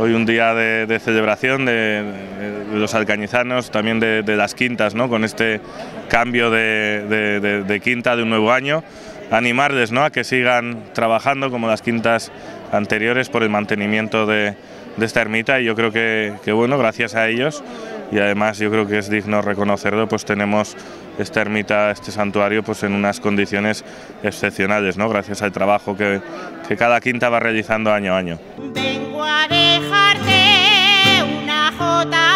hoy un día de celebración de los alcañizanos, también de las quintas, ¿no? Con este cambio de quinta, de un nuevo año. Animarles, ¿no? A que sigan trabajando como las quintas anteriores por el mantenimiento de esta ermita, y yo creo que bueno, gracias a ellos, y además yo creo que es digno reconocerlo, pues tenemos esta ermita, este santuario, pues en unas condiciones excepcionales, ¿no? Gracias al trabajo que cada quinta va realizando año a año. Vengo a dejarte una jota.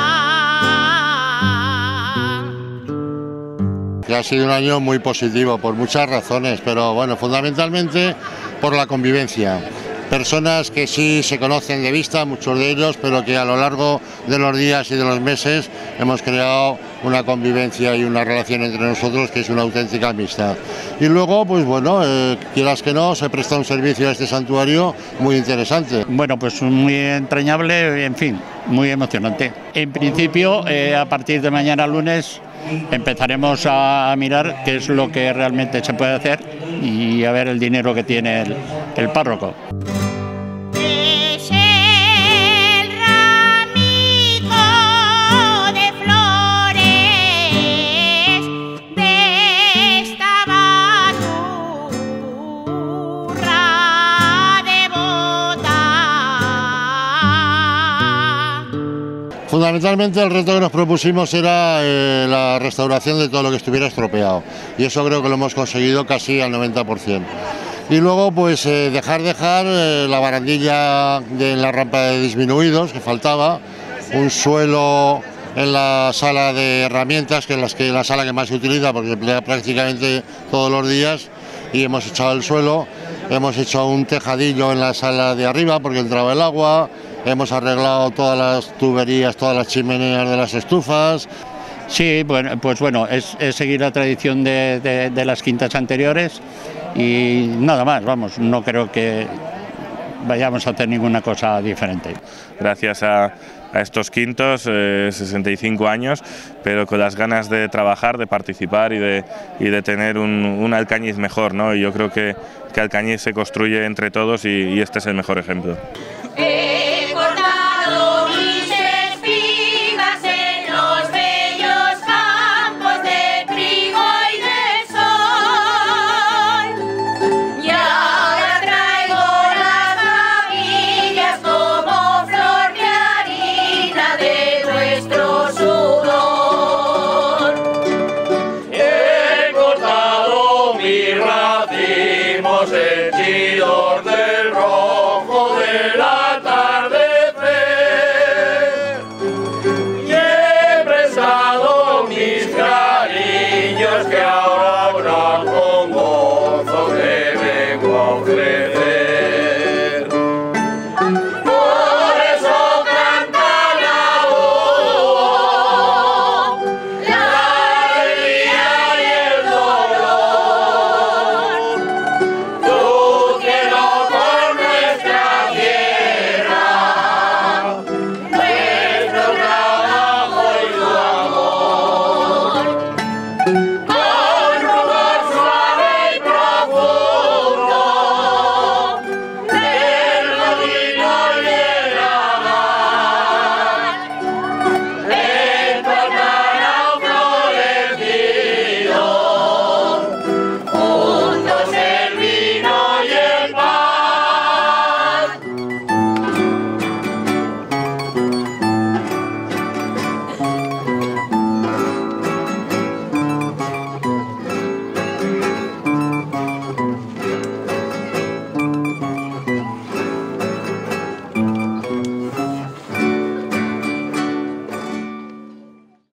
Que ha sido un año muy positivo por muchas razones, pero bueno, fundamentalmente por la convivencia. Personas que sí se conocen de vista, muchos de ellos, pero que a lo largo de los días y de los meses hemos creado una convivencia y una relación entre nosotros que es una auténtica amistad. Y luego, pues bueno, quieras que no, se presta un servicio a este santuario muy interesante. Bueno, pues muy entrañable, en fin, muy emocionante. En principio, a partir de mañana lunes, empezaremos a mirar qué es lo que realmente se puede hacer y a ver el dinero que tiene el párroco. Es el ramico de flores de esta baturra devota. Fundamentalmente el reto que nos propusimos era la restauración de todo lo que estuviera estropeado, y eso creo que lo hemos conseguido casi al 90%. Y luego pues dejar la barandilla de la rampa de disminuidos que faltaba, un suelo en la sala de herramientas, que es la sala que más se utiliza porque se emplea prácticamente todos los días, y hemos echado el suelo, hemos hecho un tejadillo en la sala de arriba porque entraba el agua, hemos arreglado todas las tuberías, todas las chimeneas de las estufas. Sí, bueno, pues bueno, es seguir la tradición de las quintas anteriores y nada más, vamos, no creo que vayamos a hacer ninguna cosa diferente. Gracias a estos quintos, 65 años, pero con las ganas de trabajar, de participar y de tener un Alcañiz mejor, ¿no? Y yo creo que Alcañiz se construye entre todos y este es el mejor ejemplo. He cortado mis espigas en los bellos campos de trigo y de sol, y ahora traigo las gavillas como flor de harina de nuestro sudor. He cortado mis racimos henchidos